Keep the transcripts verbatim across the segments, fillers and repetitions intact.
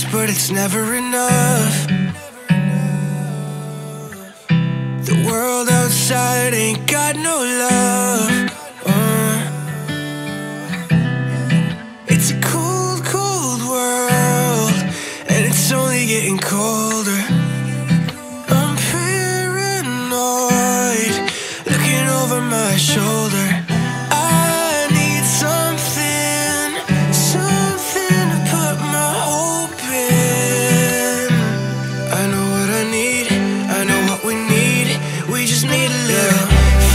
but it's never enough. The world outside ain't got no love. uh. It's a cold, cold world, and it's only getting colder. I'm paranoid, looking over my shoulder. I need something, something to put my hope in. I know what I need, I know what we need. We just need a little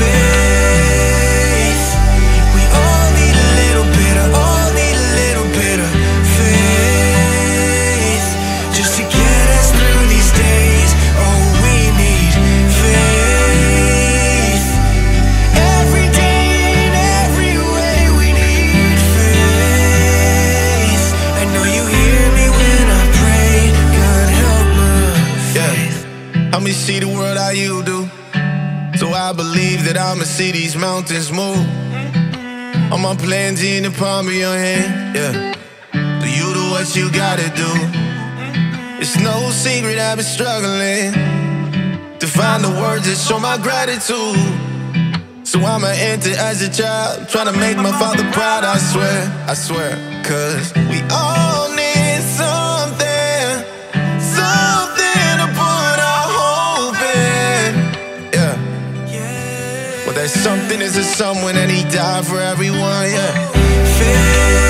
faith. We all need a little bit of, all need a little bit of faith, just to get us through these days. Oh, we need faith. Every day in every way we need faith. I know you hear me when I pray. God help my faith. Yeah. Help me see the world how you do, so I believe that I'ma see these mountains move. All my plans in the palm of your hand, yeah. Do you do what you gotta do? It's no secret I've been struggling to find the words that show my gratitude. So I'ma enter as a child, trying to make my father proud, I swear, I swear. Cause we all need something, something to put our hope in, yeah. But that something is a someone, and he died for everyone, yeah. Faith.